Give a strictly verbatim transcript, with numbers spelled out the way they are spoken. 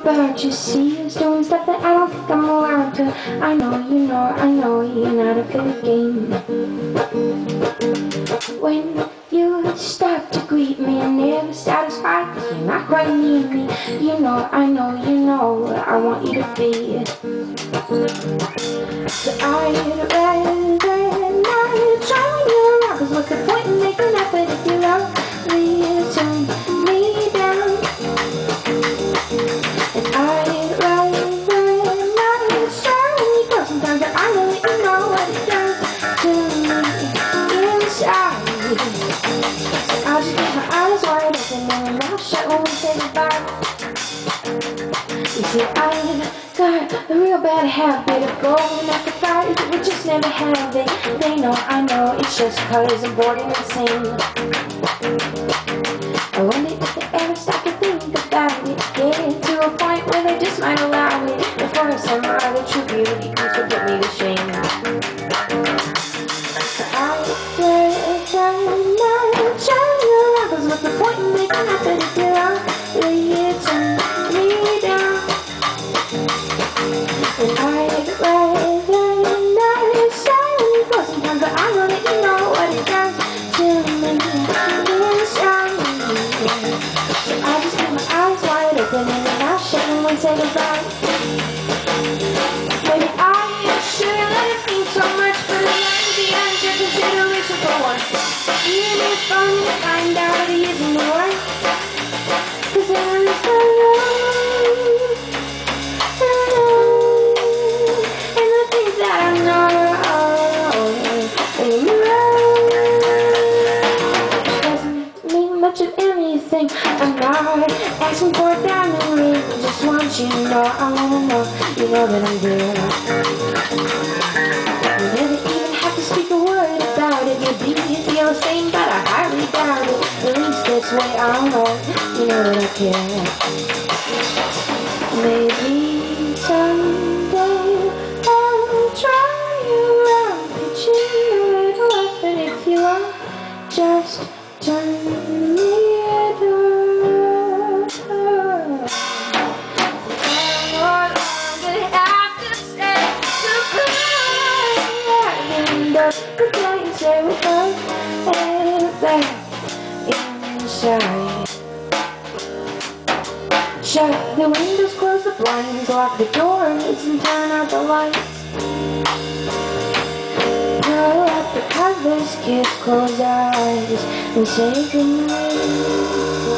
But you see, it's doing stuff that I don't think I'm allowed to. I know, you know, I know you're not a fair game. When you stop to greet me, I'm never satisfied, cause you're not quite near me. You know, I know, you know, I want you to be. So I'd rather not try you around, cause what's the point in making an effort if you love me, turn me down? And I'd rather not try when you go sometimes, but I know that you know what it does to me inside. So I'll just keep my eyes wide open and my mouth shut when we say goodbye. You see, I've got a real bad habit of going after guys that would just never have it. They know, I know, it's just cause I'm bored and insane. I wonder if they ever stop to think about it, get to a point where they just might allow it before some other true beauty comes to put me to shame. So I would try not to try you around, cause what's the point in making up that if you're out, will you turn me down? And I'd rather not shy when you go sometimes, but I know that you know what it does to me inside. So I just keep my eyes wide open and my mouth shut when we say goodbye. Maybe I shouldn't let it mean so much, but I learned to be under consideration for once. Even if I'm to find out it isn't the one, cause there is no love. Of anything, I'm not asking for a diamond ring. I just want you to know, I wanna know, you know that I'm there. You never even have to speak a word about it. Maybe you feel the same, but I highly doubt it. At least this way I don't know, you know that I care. Maybe someday I'll try around pitching a little effort if you are just turn me around. I'm no longer have to say goodbye. And up the day you say we're both back inside. Shut the windows, close the blinds, lock the doors and turn out the lights. Pull up the covers, kiss, close our eyes and say goodnight.